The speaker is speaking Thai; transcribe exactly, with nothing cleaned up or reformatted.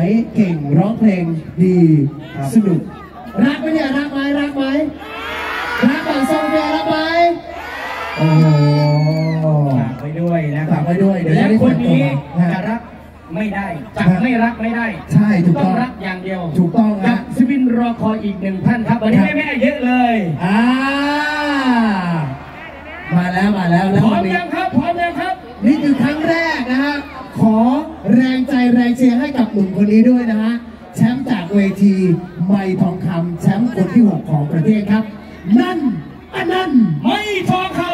วยเก่งร้องเพลงดีสนุกรักไหมเนี่ยรักไหมรักไหมรักกับโซเฟียรักไหมโอ้ฝากไว้ด้วยนะฝากไว้ด้วยแล้วคนนี้จะรักไม่ได้จะไม่รักไม่ได้ใช่ถูกต้องรักอย่างเดียวถูกต้องครับศิลปินรอคอยอีกหนึ่งท่านครับวันนี้แม่เยอะเลยอ่ามาแล้วมาแล้วพร้อมยังครับพร้อมยังครับนี่คือครั้งแรกนะฮะขอแรงใจแรงเชียร์ให้กับหนุ่มคนนี้ด้วยนะฮะแชมป์จากเวทีไมค์ทองคำแชมป์คนที่หกของประเทศครับนั่นอันนั้นไมค์ทองคำ